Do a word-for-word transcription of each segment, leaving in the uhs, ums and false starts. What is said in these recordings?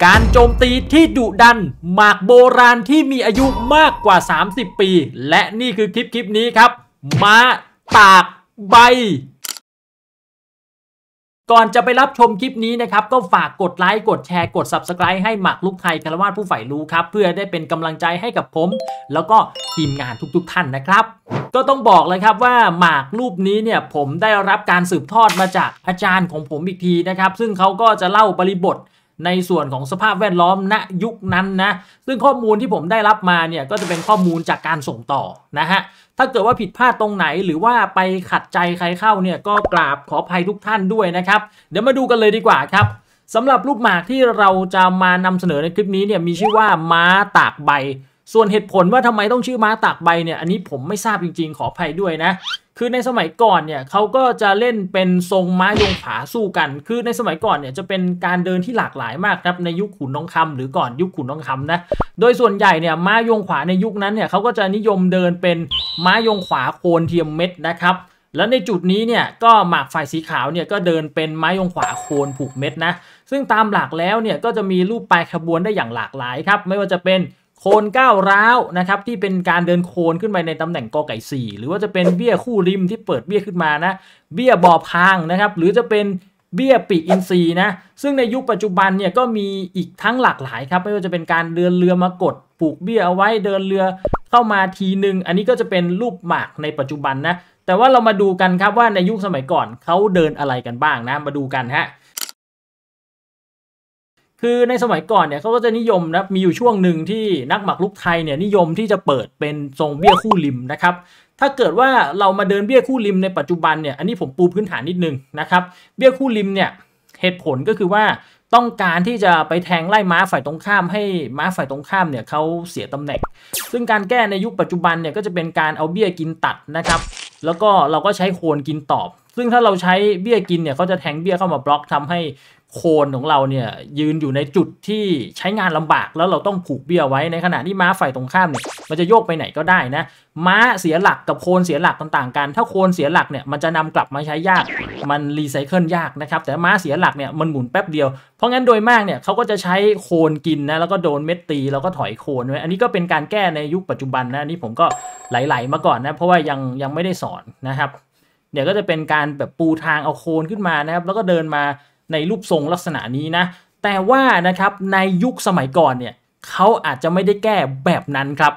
การโจมตีที่ดุดันหมากโบราณที่มีอายุมากกว่าสามสิบปีและนี่คือคลิปคลิปนี้ครับม้าตากใบก่อนจะไปรับชมคลิปนี้นะครับก็ฝากกดไลค์กดแชร์กด ซับสไครบ์ ให้หมากลุกไทยคารวาสผู้ใฝ่รู้ครับเพื่อได้เป็นกำลังใจให้กับผมแล้วก็ทีมงานทุกๆท่านนะครับก็ต้องบอกเลยครับว่าหมากรูปนี้เนี่ยผมได้รับการสืบทอดมาจากอาจารย์ของผมอีกทีนะครับซึ่งเขาก็จะเล่าบริบทในส่วนของสภาพแวดล้อมณยุคนั้นนะซึ่งข้อมูลที่ผมได้รับมาเนี่ยก็จะเป็นข้อมูลจากการส่งต่อนะฮะถ้าเกิดว่าผิดพลาดตรงไหนหรือว่าไปขัดใจใครเข้าเนี่ยก็กราบขออภัยทุกท่านด้วยนะครับเดี๋ยวมาดูกันเลยดีกว่าครับสำหรับลูกหมากที่เราจะมานำเสนอในคลิปนี้เนี่ยมีชื่อว่าม้าตากใบส่วนเหตุผลว่าทำไมต้องชื่อม้าตากใบเนี่ยอันนี้ผมไม่ทราบจริงๆขออภัยด้วยนะคือในสมัยก่อนเนี่ยเขาก็จะเล่นเป็นทรงม้ายงผาสู้กันคือในสมัยก่อนเนี่ยจะเป็นการเดินที่หลากหลายมากครับในยุคขุนทองคำหรือก่อนยุคขุนทองคำนะโดยส่วนใหญ่เนี่ยม้ายงขวาในยุคนั้นเนี่ยเขาก็จะนิยมเดินเป็นม้ายงขวาโคนเทียมเม็ดนะครับแล้วในจุดนี้เนี่ยก็หมากฝ่ายสีขาวเนี่ยก็เดินเป็นม้ายงขวาโคนผูกเม็ดนะซึ่งตามหลักแล้วเนี่ยก็จะมีรูปปลายขบวนได้อย่างหลากหลายครับไม่ว่าจะเป็นโคนก้าวร้าวนะครับที่เป็นการเดินโคนขึ้นไปในตำแหน่งกอไก่สี่หรือว่าจะเป็นเบี้ยคู่ริมที่เปิดเบี้ยขึ้นมานะเบี้ยบอพางนะครับหรือจะเป็นเบี้ยปีกอินทรีนะซึ่งในยุคปัจจุบันเนี่ยก็มีอีกทั้งหลากหลายครับไม่ว่าจะเป็นการเดินเรือมากดผูกเบี้ยเอาไว้เดินเรือเข้ามาทีนึงอันนี้ก็จะเป็นรูปหมากในปัจจุบันนะแต่ว่าเรามาดูกันครับว่าในยุคสมัยก่อนเขาเดินอะไรกันบ้างนะมาดูกันฮะคือในสมัยก่อนเนี่ยเขาก็จะนิยมนะมีอยู่ช่วงหนึ่งที่นักหมากรุกไทยเนี่ยนิยมที่จะเปิดเป็นทรงเบี้ยคู่ริมนะครับถ้าเกิดว่าเรามาเดินเบี้ยคู่ริมในปัจจุบันเนี่ยอันนี้ผมปูพื้นฐานนิดนึงนะครับเบี้ยคู่ริมเนี่ยเหตุผลก็คือว่าต้องการที่จะไปแทงไล่ม้าฝ่ายตรงข้ามให้ม้าฝ่ายตรงข้ามเนี่ยเขาเสียตำแหน่งซึ่งการแก้ในยุคปัจจุบันเนี่ยก็จะเป็นการเอาเบี้ยกินตัดนะครับแล้วก็เราก็ใช้โคนกินตอบซึ่งถ้าเราใช้เบี้ยกินเนี่ยเขาจะแทงเบี้ยเข้ามาบล็อกทำให้โคนของเราเนี่ยยืนอยู่ในจุดที่ใช้งานลำบากแล้วเราต้องผูกเบี้ยไว้ในขณะที่ม้าฝ่ายตรงข้ามเนี่ยมันจะโยกไปไหนก็ได้นะม้าเสียหลักกับโคนเสียหลักต่างๆกันถ้าโคนเสียหลักเนี่ยมันจะนำกลับมาใช้ยากมันรีไซเคิลยากนะครับแต่ม้าเสียหลักเนี่ยมันหมุนแป๊บเดียวเพราะงั้นโดยมากเนี่ยเขาก็จะใช้โคนกินนะแล้วก็โดนเม็ดตีแล้วก็ถอยโคนไว้อันนี้ก็เป็นการแก้ในยุคปัจจุบันนะนี่ผมก็ไหลๆมาก่อนนะเพราะว่ายังยังไม่ได้สอนนะครับเดี๋ยวก็จะเป็นการแบบปูทางเอาโคนขึ้นมานะครับแล้วก็เดินมาในรูปทรงลักษณะนี้นะแต่ว่านะครับในยุคสมัยก่อนเนี่ยเขาอาจจะไม่ได้แก้แบบนั้นครับ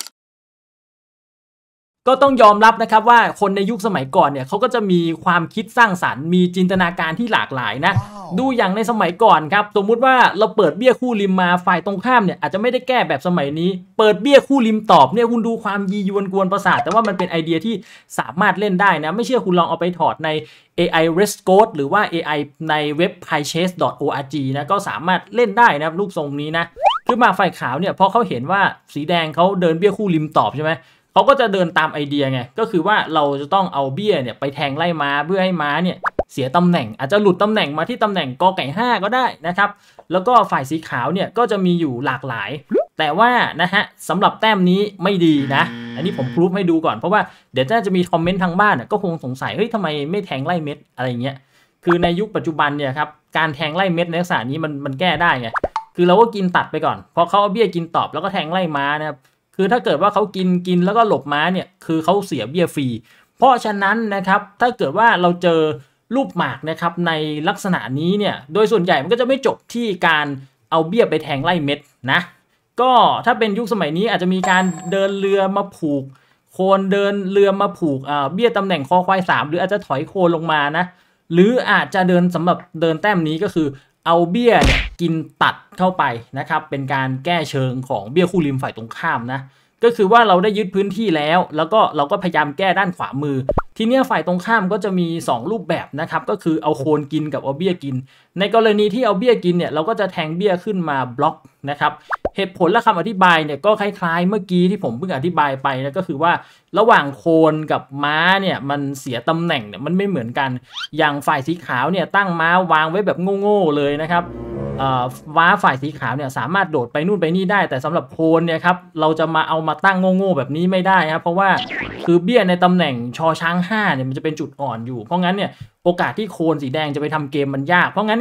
ก็ต้องยอมรับนะครับว่าคนในยุคสมัยก่อนเนี่ยเขาก็จะมีความคิดสร้างสรรค์มีจินตนาการที่หลากหลายนะ wow. ดูอย่างในสมัยก่อนครับสมมุติว่าเราเปิดเบี้ยคู่ริมมาฝ่ายตรงข้ามเนี่ยอาจจะไม่ได้แก้แบบสมัยนี้เปิดเบี้ยคู่ริมตอบเนี่ยคุณดูความยียวนกวนประสาทแต่ว่ามันเป็นไอเดียที่สามารถเล่นได้นะไม่เชื่อคุณลองเอาไปถอดใน เอ ไอ Rest Code หรือว่า เอ ไอ ในเว็บ ไพเชส ดอท โอ อาร์ จี นะก็สามารถเล่นได้นะรูปทรงนี้นะคือมาฝ่ายขาวเนี่ยพอเขาเห็นว่าสีแดงเขาเดินเบี้ยคู่ริมตอบใช่ไหมเขาก็จะเดินตามไอเดียไงก็คือว่าเราจะต้องเอาเบี้ยเนี่ยไปแทงไล่ม้าเพื่อให้ม้าเนี่ยเสียตำแหน่งอาจจะหลุดตำแหน่งมาที่ตำแหน่งกอไก่ห้าก็ได้นะครับแล้วก็ฝ่ายสีขาวเนี่ยก็จะมีอยู่หลากหลายแต่ว่านะฮะสำหรับแต้มนี้ไม่ดีนะอันนี้ผมพรูฟให้ดูก่อนเพราะว่าเดี๋ยวจะมีคอมเมนต์ทางบ้านก็คงสงสัยเฮ้ยทำไมไม่แทงไล่เม็ดอะไรเงี้ยคือในยุคปัจจุบันเนี่ยครับการแทงไล่เม็ดในลักษณะนี้มันมันแก้ได้ไงคือเราก็กินตัดไปก่อนพอเขาเอาเบี้ยกินตอบแล้วก็แทงไล่ม้านะครับคือถ้าเกิดว่าเขากินกินแล้วก็หลบม้าเนี่ยคือเขาเสียเบี้ยฟรีเพราะฉะนั้นนะครับถ้าเกิดว่าเราเจอรูปหมากนะครับในลักษณะนี้เนี่ยโดยส่วนใหญ่มันก็จะไม่จบที่การเอาเบี้ยไปแทงไล่เม็ดนะก็ถ้าเป็นยุคสมัยนี้อาจจะมีการเดินเรือมาผูกโคนเดินเรือมาผูกอ่าเบี้ยตำแหน่งคอควายสามหรืออาจจะถอยโคนลงมานะหรืออาจจะเดินสำหรับเดินแต้มนี้ก็คือเอาเบี้ยเนี่ยกินตัดเข้าไปนะครับเป็นการแก้เชิงของเบี้ยคู่ริมฝ่ายตรงข้ามนะก็คือว่าเราได้ยึดพื้นที่แล้วแล้วก็เราก็พยายามแก้ด้านขวามือทีนี้ฝ่ายตรงข้ามก็จะมีสองรูปแบบนะครับก็คือเอาโคนกินกับเอาเบี้ยกินในกรณีที่เอาเบี้ยกินเนี่ยเราก็จะแทงเบี้ยขึ้นมาบล็อกนะครับเหตุผลและคำอธิบายเนี่ยก็คล้ายๆเมื่อกี้ที่ผมเพิ่งอธิบายไปนะก็คือว่าระหว่างโคนกับม้าเนี่ยมันเสียตำแหน่งเนี่ยมันไม่เหมือนกันอย่างฝ่ายสีขาวเนี่ยตั้งม้าวางไว้แบบโง่ๆเลยนะครับม้าฝ่ายสีขาวเนี่ยสามารถโดดไปนู่นไปนี่ได้แต่สำหรับโคนเนี่ยครับเราจะมาเอามาตั้งโง่ๆแบบนี้ไม่ได้ครับเพราะว่าคือเบี้ยในตำแหน่งชอช้างห้าเนี่ยมันจะเป็นจุดอ่อนอยู่เพราะงั้นเนี่ยโอกาสที่โคนสีแดงจะไปทำเกมมันยากเพราะงั้นเนี่ย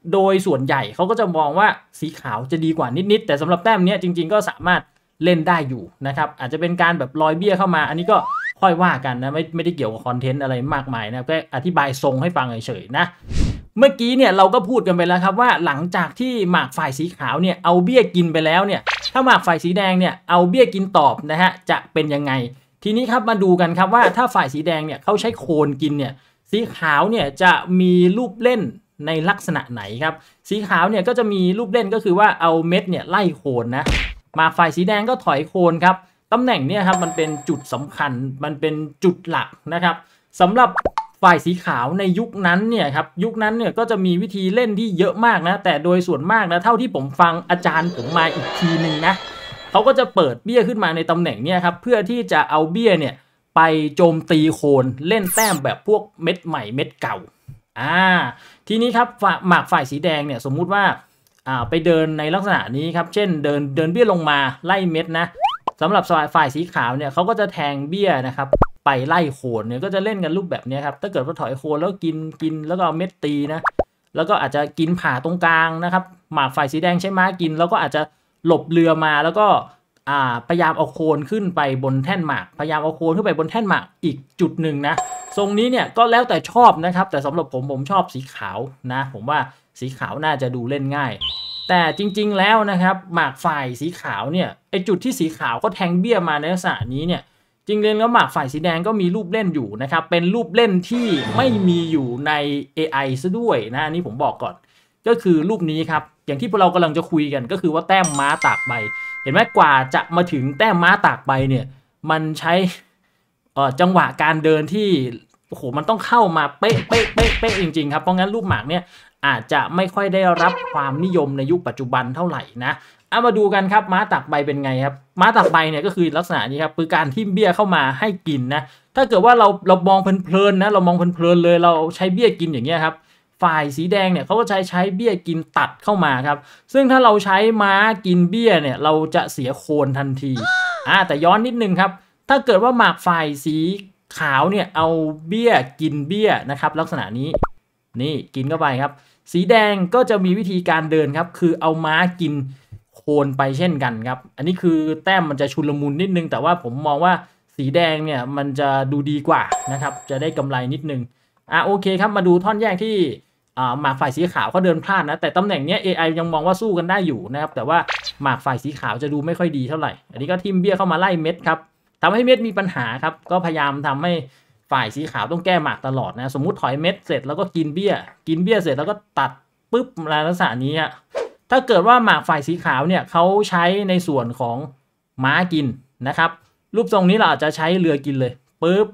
โดยส่วนใหญ่เขาก็จะมองว่าสีขาวจะดีกว่านิดๆแต่สำหรับแต้มเนี้ยจริงๆก็สามารถเล่นได้อยู่นะครับอาจจะเป็นการแบบลอยเบี้ยเข้ามาอันนี้ก็ค่อยว่ากันนะไม่ไม่ได้เกี่ยวกับคอนเทนต์อะไรมากมายนะแค่อธิบายทรงให้ฟังเฉยๆนะเมื่อกี้เนี่ยเราก็พูดกันไปแล้วครับว่าหลังจากที่หมากฝ่ายสีขาวเนี่ยเอาเบี้ยกินไปแล้วเนี่ยถ้าหมากฝ่ายสีแดงเนี่ยเอาเบี้ยกินตอบนะฮะจะเป็นยังไงทีนี้ครับมาดูกันครับว่าถ้าฝ่ายสีแดงเนี่ยเขาใช้โคนกินเนี่ยสีขาวเนี่ยจะมีรูปเล่นในลักษณะไหนครับสีขาวเนี่ยก็จะมีรูปเล่นก็คือว่าเอาเม็ดเนี่ยไล่โคนนะหมากฝ่ายสีแดงก็ถอยโคนครับตำแหน่งเนี่ยครับมันเป็นจุดสำคัญมันเป็นจุดหลักนะครับสำหรับฝ่ายสีขาวในยุคนั้นเนี่ยครับยุคนั้นเนี่ยก็จะมีวิธีเล่นที่เยอะมากนะแต่โดยส่วนมากนะเท่าที่ผมฟังอาจารย์ผมมาอีกทีหนึ่งนะเขาก็จะเปิดเบี้ยขึ้นมาในตำแหน่งเนี่ยครับเพื่อที่จะเอาเบี้ยเนี่ยไปโจมตีโคนเล่นแต้มแบบพวกเม็ดใหม่เม็ดเก่าอ่าทีนี้ครับหมากฝ่ายสีแดงเนี่ยสมมุติว่าอ่าไปเดินในลักษณะนี้ครับเช่นเดินเดินเบี้ยลงมาไล่เม็ดนะสำหรับฝ่ายสีขาวเนี่ยเขาก็จะแทงเบี้ยนะครับไปไล่โคนเนี่ยก็จะเล่นกันรูปแบบนี้ครับถ้าเกิดว่าถอยโคนแล้วกินกินแล้วก็เอาเม็ดตีนะแล้วก็อาจจะกินผ่าตรงกลางนะครับหมากฝ่ายสีแดงใช้ม้ากินแล้วก็อาจจะหลบเรือมาแล้วก็อ่าพยายามเอาโคนขึ้นไปบนแท่นหมากพยายามเอาโคนขึ้นไปบนแท่นหมากอีกจุดหนึ่งนะทรงนี้เนี่ยก็แล้วแต่ชอบนะครับแต่สำหรับผมผมชอบสีขาวนะผมว่าสีขาวน่าจะดูเล่นง่ายแต่จริงๆแล้วนะครับหมากฝ่ายสีขาวเนี่ยไอจุดที่สีขาวก็แทงเบี้ยมาในลักษณะนี้เนี่ยจริงๆแล้วหมากฝ่ายสีแดงก็มีรูปเล่นอยู่นะครับเป็นรูปเล่นที่ไม่มีอยู่ใน เอ ไอ ซะด้วยนะนี่ผมบอกก่อนก็คือรูปนี้ครับอย่างที่พวกเรากำลังจะคุยกันก็คือว่าแต้มม้าตากใบเห็นไหมกว่าจะมาถึงแต้มม้าตากใบเนี่ยมันใช้เอ่อจังหวะการเดินที่โอ้โหมันต้องเข้ามาเป๊ะเป๊ะเป๊ะเป๊ะจริงๆครับเพราะงั้นรูปหมากเนี่ยอาจจะไม่ค่อยได้รับความนิยมในยุคปัจจุบันเท่าไหร่นะเอามาดูกันครับม้าตากใบเป็นไงครับม้าตากใบเนี่ยก็คือลักษณะนี้ครับคือการทิ่มเบี้ยเข้ามาให้กินนะถ้าเกิดว่าเราเรามองเพลินๆนะเรามองเพลินๆเลยเราใช้เบี้ยกินอย่างเงี้ยครับฝ่ายสีแดงเนี่ยเขาก็ใช้ใช้เบี้ยกินตัดเข้ามาครับซึ่งถ้าเราใช้ม้ากินเบี้ยเนี่ยเราจะเสียโคนทันทีอ่าแต่ย้อนนิดนึงครับถ้าเกิดว่าหมากฝ่ายสีขาวเนี่ยเอาเบี้ยกินเบี้ยนะครับลักษณะนี้นี่กินเข้าไปครับสีแดงก็จะมีวิธีการเดินครับคือเอาม้ากินโคนไปเช่นกันครับอันนี้คือแต้มมันจะชุลมุนนิดนึงแต่ว่าผมมองว่าสีแดงเนี่ยมันจะดูดีกว่านะครับจะได้กำไรนิดนึงอ่ะโอเคครับมาดูท่อนแยกที่อ่าหมากฝ่ายสีขาวเขาเดินพลาดนะแต่ตำแหน่งเนี้ย เอ ไอ ยังมองว่าสู้กันได้อยู่นะครับแต่ว่าหมากฝ่ายสีขาวจะดูไม่ค่อยดีเท่าไหร่อันนี้ก็ทิ่มเบี้ยเข้ามาไล่เม็ดครับทำให้เม็ดมีปัญหาครับก็พยายามทำให้ฝ่ายสีขาวต้องแก้หมากตลอดนะสมมุติถอยเม็ดเสร็จแล้วก็กินเบี้ยกินเบี้ยเสร็จแล้วก็ตัดปุ๊บลักษณะนี้อ่ะถ้าเกิดว่าหมากฝ่ายสีขาวเนี่ยเขาใช้ในส่วนของม้ากินนะครับรูปทรงนี้เราอาจจะใช้เรือกินเลยปุ๊บ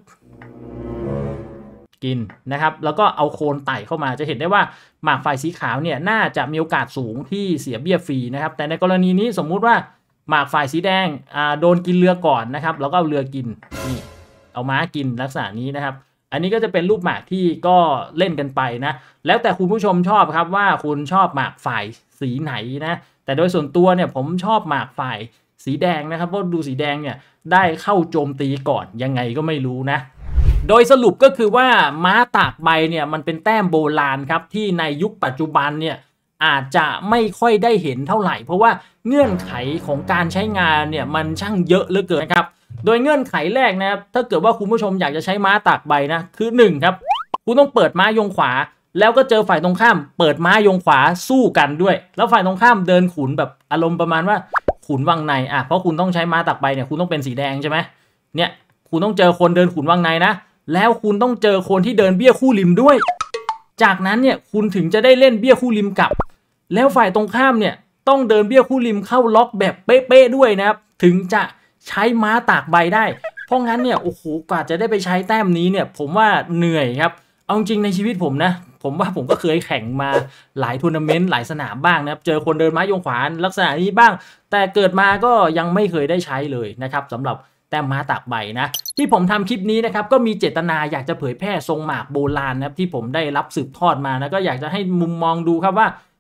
กินนะครับแล้วก็เอาโคนไต่เข้ามาจะเห็นได้ว่าหมากฝ่ายสีขาวเนี่ยน่าจะมีโอกาสสูงที่เสียเบี้ยฟรีนะครับแต่ในกรณีนี้สมมุติว่าหมากฝ่ายสีแดงอ่าโดนกินเรือก่อนนะครับแล้วก็เอาเรือกินนี่เอาม้ากินลักษณะนี้นะครับอันนี้ก็จะเป็นรูปหมากที่ก็เล่นกันไปนะแล้วแต่คุณผู้ชมชอบครับว่าคุณชอบหมากฝ่ายสีไหนนะแต่โดยส่วนตัวเนี่ยผมชอบหมากฝ่ายสีแดงนะครับเพราะดูสีแดงเนี่ยได้เข้าโจมตีก่อนยังไงก็ไม่รู้นะโดยสรุปก็คือว่าม้าตากใบเนี่ยมันเป็นแต้มโบราณครับที่ในยุคปัจจุบันเนี่ยอาจจะไม่ค่อยได้เห็นเท่าไหร่เพราะว่าเงื่อนไขของการใช้งานเนี่ยมันช่างเยอะเหลือเกินครับโดยเงื่อนไขแรกนะครับถ้าเกิดว่าคุณผู้ชมอยากจะใช้ม้าตากใบนะคือหนึ่งครับคุณต้องเปิดม้ายงขวาแล้วก็เจอฝ่ายตรงข้ามเปิดม้ายงขวาสู้กันด้วยแล้วฝ่ายตรงข้ามเดินขุนแบบอารมณ์ประมาณว่าขุนวังในอ่ะเพราะคุณต้องใช้ม้าตากใบเนี่ยคุณต้องเป็นสีแดงใช่ไหมเนี่ยคุณต้องเจอคนเดินขุนวังในนะแล้วคุณต้องเจอคนที่เดินเบี้ยคู่ริมด้วยจากนั้นเนี่ยคุณถึงจะได้เล่นเบี้ยคู่ริมกลับแล้วฝ่ายตรงข้ามเนี่ยต้องเดินเบี้ยคู่ริมเข้าล็อกแบบเป๊ะๆด้วยนะครับถึงจะใช้ม้าตากใบได้เพราะงั้นเนี่ยโอ้โหกว่าจะได้ไปใช้แต้มนี้เนี่ยผมว่าเหนื่อยครับเอาจริงในชีวิตผมนะผมว่าผมก็เคยแข่งมาหลายทัวร์นาเมนต์หลายสนามบ้างนะครับเจอคนเดินม้ายงขวาลักษณะนี้บ้างแต่เกิดมาก็ยังไม่เคยได้ใช้เลยนะครับสำหรับแต้มม้าตากใบนะที่ผมทำคลิปนี้นะครับก็มีเจตนาอยากจะเผยแพร่ทรงหมากโบราณนะครับที่ผมได้รับสืบทอดมานะก็อยากจะให้มุมมองดูครับว่า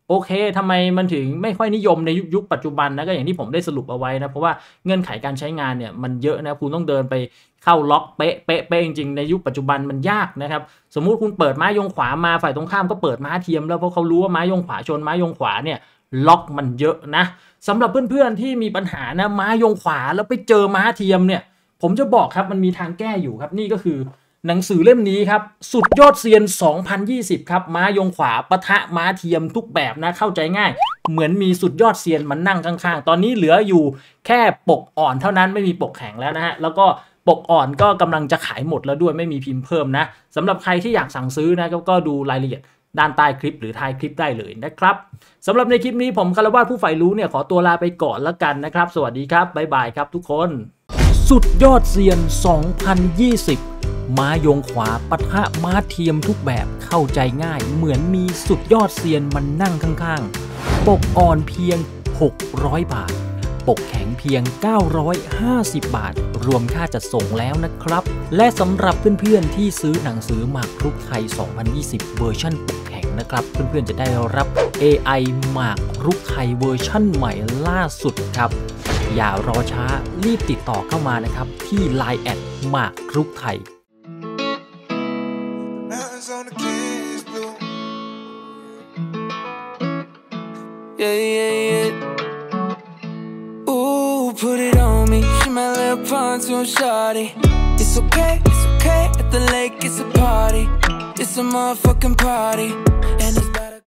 โอเคทำไมมันถึงไม่ค่อยนิยมในยุคปัจจุบันนะก็อย่างที่ผมได้สรุปเอาไว้นะเพราะว่าเงื่อนไขการใช้งานเนี่ยมันเยอะนะคุณต้องเดินไปเข้าล็อกเป๊ะเป๊ะเป๊ะจริงๆในยุคปัจจุบันมันยากนะครับสมมุติคุณเปิดม้ายงขวามาฝ่ายตรงข้ามก็เปิดม้าเทียมแล้วเพราะเขารู้ว่าม้ายงขวาชนม้ายงขวาเนี่ยล็อกมันเยอะนะสำหรับเพื่อนๆที่มีปัญหานะม้ายงขวาแล้วไปเจอม้าเทียมเนี่ยผมจะบอกครับมันมีทางแก้อยู่ครับนี่ก็คือหนังสือเล่มนี้ครับสุดยอดเซียนสองพันยี่สิบครับม้ายงขวาปะทะม้าเทียมทุกแบบนะเข้าใจง่ายเหมือนมีสุดยอดเซียนมันนั่งข้างๆตอนนี้เหลืออยู่แค่ปกอ่อนเท่านั้นไม่มีปกแข็งแล้วนะฮะแล้วก็ปกอ่อนก็กำลังจะขายหมดแล้วด้วยไม่มีพิมพ์เพิ่มนะสำหรับใครที่อยากสั่งซื้อนะก็ดูรายละเอียดด้านใต้คลิปหรือท้ายคลิปได้เลยนะครับสำหรับในคลิปนี้ผมคารวะผู้ใฝ่รู้เนี่ยขอตัวลาไปก่อนแล้วกันนะครับสวัสดีครับบ๊ายบายครับทุกคนสุดยอดเซียนสองพันยี่สิบม้ายงขวาปะทะม้าเทียมทุกแบบเข้าใจง่ายเหมือนมีสุดยอดเซียนมันนั่งข้างๆปกอ่อนเพียงหกร้อยบาทปกแข็งเพียงเก้าร้อยห้าสิบบาทรวมค่าจัดส่งแล้วนะครับและสำหรับเพื่อนๆที่ซื้อหนังสือหมากรุกไทยสองพันยี่สิบเวอร์ชันปกแข็งนะครับเพื่อนๆจะได้รับ เอ ไอ หมากรุกไทยเวอร์ชั่นใหม่ล่าสุดครับอย่ารอช้ารีบติดต่อเข้ามานะครับที่ ไลน์ แอดหมากรุกไทย Yeah, yeah, yeah. Ooh, put it on me. She my little pontoon shawty. It's okay, it's okay. At the lake, it's a party. It's a motherfucking party.